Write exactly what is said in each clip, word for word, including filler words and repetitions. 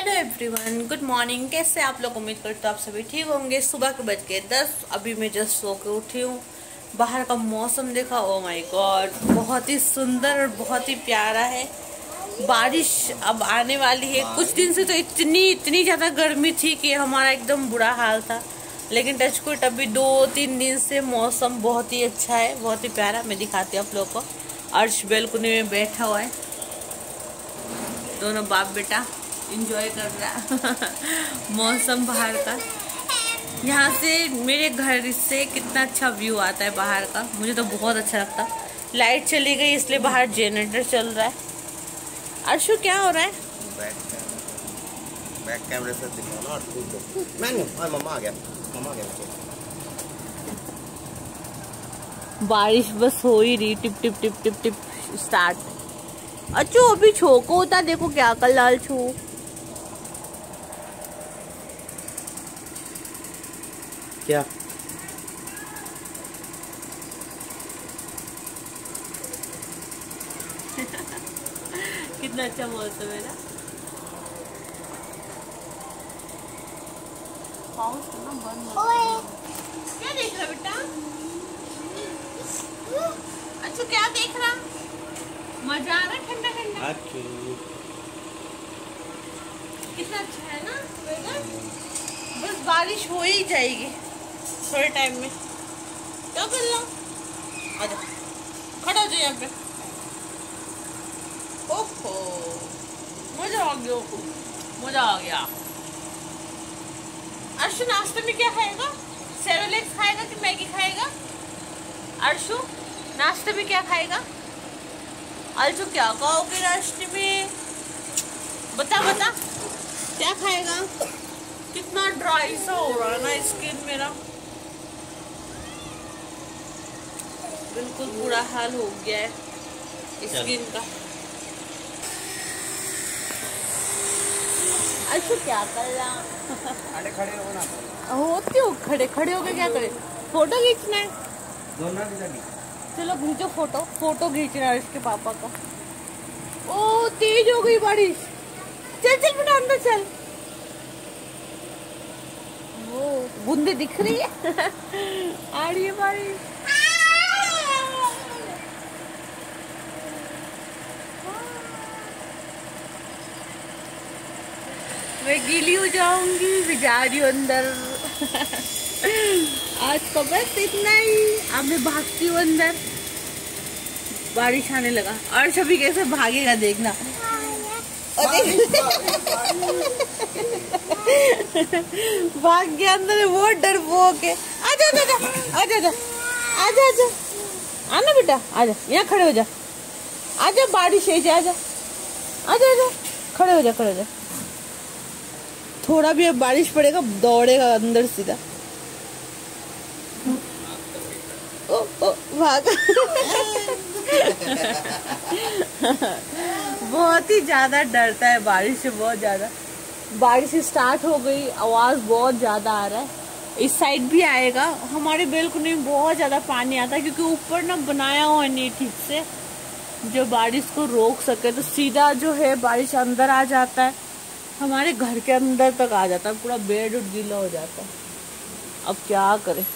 Hello everyone, good morning. कैसे आप लोग? उम्मीद करते हो आप सभी ठीक होंगे। सुबह के बज के दस, अभी मैं जस्ट सो के उठी हूँ। बाहर का मौसम देखा, ओ माय गॉड, बहुत ही सुंदर और बहुत ही प्यारा है। बारिश अब आने वाली है। कुछ दिन से तो इतनी इतनी ज़्यादा गर्मी थी कि हमारा एकदम बुरा हाल था, लेकिन टचकुट अभी दो तीन दिन से मौसम बहुत ही अच्छा है, बहुत ही प्यारा। मैं दिखाती हूँ आप लोगों को। अर्श बेलकुनी में बैठा हुआ है, दोनों बाप बेटा एंजॉय कर रहा मौसम बाहर का। यहाँ से मेरे घर से कितना अच्छा व्यू आता है बाहर का, मुझे तो बहुत अच्छा लगता। लाइट चली गई इसलिए बाहर जनरेटर चल रहा है। अर्शु क्या हो रहा है? बैक कैमरे से दिखाओ ना। मैं नहीं, और मम्मा आ गया, मम्मा आ गया। बारिश बस हो ही रही, tip tip tip tip tip start. अच्छो अभी छोको होता, देखो क्या कर लाल छू। क्या कितना अच्छा मौसम है ना। क्या देख रहा बेटा? अच्छा क्या देख रहा? मजा आ रहा है ठंडा ठंडा। कितना अच्छा है ना वेदर। बस बारिश हो ही जाएगी थोड़े टाइम में। क्या कर रहा? आजा, खड़ा हो जाए यहाँ पे। ओहो, मजा आ गया, मजा आ गया। अर्शु नाश्ते में क्या खाएगा? सेरेलैक्स खाएगा कि मैगी खाएगा? अर्शु नाश्ते में क्या खाएगा? अर्शु क्या खाओगे नाश्ते में? बता बता, क्या खाएगा? कितना ड्राई सा हो रहा है ना स्किन मेरा, बिल्कुल बुरा हाल हो गया है स्किन का। अच्छा क्या कर रहा? अरे खड़े हो ना। होती हो खड़े खड़े हो गए, क्या करे? फोटो खींचना है। दोनों की जगह चलो खींचो फोटो। फोटो खींचना है इसके पापा का। ओ तेज हो गई बारिश। चल चल बेटा अंदर चल। वो बूंदे दिख रही है आ रही है बारिश। मैं गीली हो जाऊंगी, मैं जा रही हूँ अंदर आज का बस इतना ही। अब मैं भागती हूँ अंदर। बारिश आने लगा और सभी कैसे भागेगा देखना। भाग गया अंदर, वो डरपोक है। आजा आजा आजा आजा आजा आजा आना बेटा, आजा यहाँ खड़े हो जा। आजा बारिश है, जा आजा आजा आजा खड़े हो जा, खड़े हो जा। थोड़ा भी अब बारिश पड़ेगा दौड़ेगा अंदर सीधा। ओ, ओ, भाग बहुत ही ज्यादा डरता है बारिश से, बहुत ज्यादा। बारिश स्टार्ट हो गई, आवाज बहुत ज्यादा आ रहा है। इस साइड भी आएगा। हमारे बेलकुनी में बहुत ज्यादा पानी आता है क्योंकि ऊपर ना बनाया हुआ नहीं ठीक से, जो बारिश को रोक सके। तो सीधा जो है बारिश अंदर आ जाता है, हमारे घर के अंदर तक आ जाता है, पूरा बेड उड गीला हो जाता है। अब क्या करें?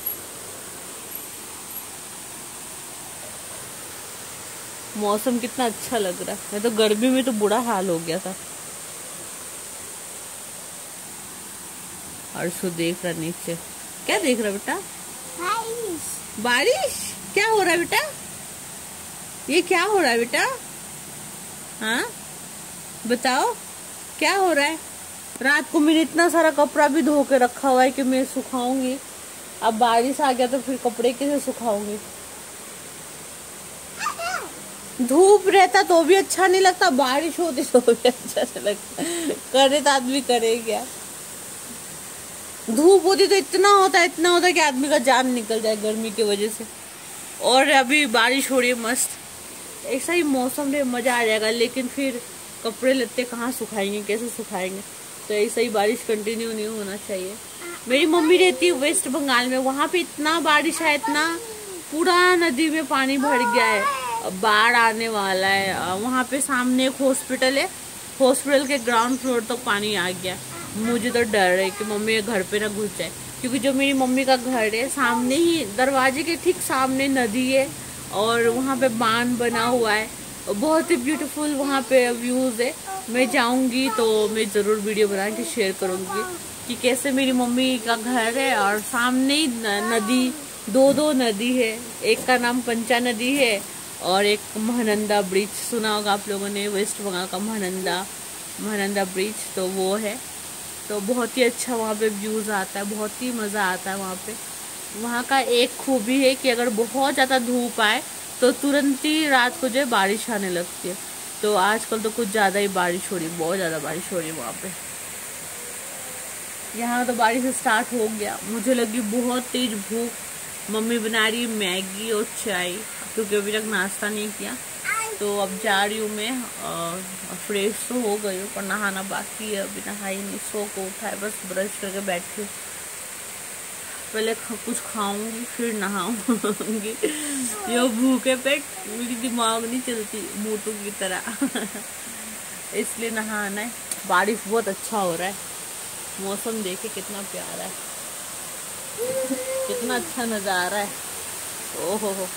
मौसम कितना अच्छा लग रहा है। मैं तो गर्मी में तो बुरा हाल हो गया था। अर्शु देख रहा नीचे। क्या देख रहा बेटा? बारिश। बारिश क्या हो रहा है बेटा? ये क्या हो रहा है बेटा? हाँ बताओ क्या हो रहा है? रात को मैंने इतना सारा कपड़ा भी धो के रखा हुआ है कि मैं सुखाऊंगी। अब बारिश आ गया तो फिर कपड़े कैसे सुखाऊंगी? धूप रहता तो भी अच्छा नहीं लगता, बारिश होती तो भी अच्छा नहीं लगता। करे तो आदमी करे क्या? धूप होती तो इतना होता इतना होता कि आदमी का जान निकल जाए गर्मी की वजह से। और अभी बारिश हो रही है मस्त। ऐसा ही मौसम में मजा आ जाएगा, लेकिन फिर कपड़े लत्ते कहाँ सुखाएंगे, कैसे सुखाएंगे? तो ऐसा ही बारिश कंटिन्यू नहीं होना चाहिए। मेरी मम्मी रहती है वेस्ट बंगाल में, वहाँ पे इतना बारिश है, इतना पूरा नदी में पानी भर गया है, बाढ़ आने वाला है। वहाँ पे सामने एक हॉस्पिटल है, हॉस्पिटल के ग्राउंड फ्लोर तक पानी आ गया। मुझे तो डर है कि मम्मी घर पे ना घुस जाए, क्योंकि जो मेरी मम्मी का घर है सामने ही, दरवाजे के ठीक सामने नदी है और वहाँ पे बांध बना हुआ है। बहुत ही ब्यूटीफुल वहाँ पे व्यूज़ है। मैं जाऊँगी तो मैं ज़रूर वीडियो बना के शेयर करूँगी कि कैसे मेरी मम्मी का घर है और सामने ही नदी, दो दो नदी है। एक का नाम पंचा नदी है और एक महानंदा ब्रिज, सुना होगा आप लोगों ने, वेस्ट बंगाल का महानंदा महानंदा ब्रिज, तो वो है। तो बहुत ही अच्छा वहाँ पे व्यूज़ आता है, बहुत ही मज़ा आता है वहाँ पे। वहाँ का एक खूबी है कि अगर बहुत ज़्यादा धूप आए तो तुरंत ही रात को जो है बारिश आने लगती है। तो आजकल तो कुछ ज़्यादा ही बारिश हो रही है, बहुत ज़्यादा बारिश हो रही है वहाँ पे। यहाँ तो बारिश स्टार्ट हो गया। मुझे लगी बहुत तेज भूख। मम्मी बना रही मैगी और चाय, क्योंकि अभी तक नाश्ता नहीं किया। तो अब जा रही हूँ मैं, फ्रेश तो हो गई हूँ पर नहाना बाकी है, अभी नहाई नहीं, सो को उठा है, बस ब्रश करके बैठी हूँ। पहले कुछ खाऊंगी फिर नहाऊंगी। ये भूखे पेट मेरी दिमाग नहीं चलती मोटू की तरह। इसलिए नहाना है। बारिश बहुत अच्छा हो रहा है, मौसम देखे कितना प्यारा है, कितना अच्छा नज़ारा है। ओहो हो,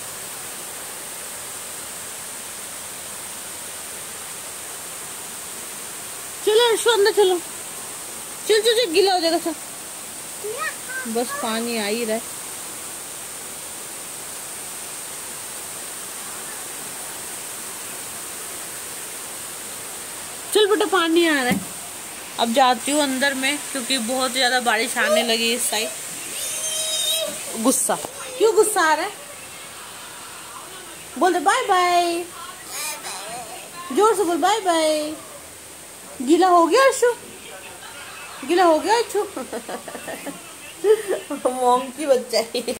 चलो अर्शु अंदर चलो, चल चल चल, गीला हो जाएगा सब। बस पानी आ ही रहा है। चल बेटा, पानी आ रहा है। अब जाती हूँ अंदर में, क्योंकि बहुत ज्यादा बारिश आने लगी इस साइड। गुस्सा क्यों, गुस्सा आ रहा है? बोल दे बाय बाय, जोर से बोल बाय बाय। गीला हो गया अर्शु, गीला हो गया अर्शु। मोंकी बच्चा है।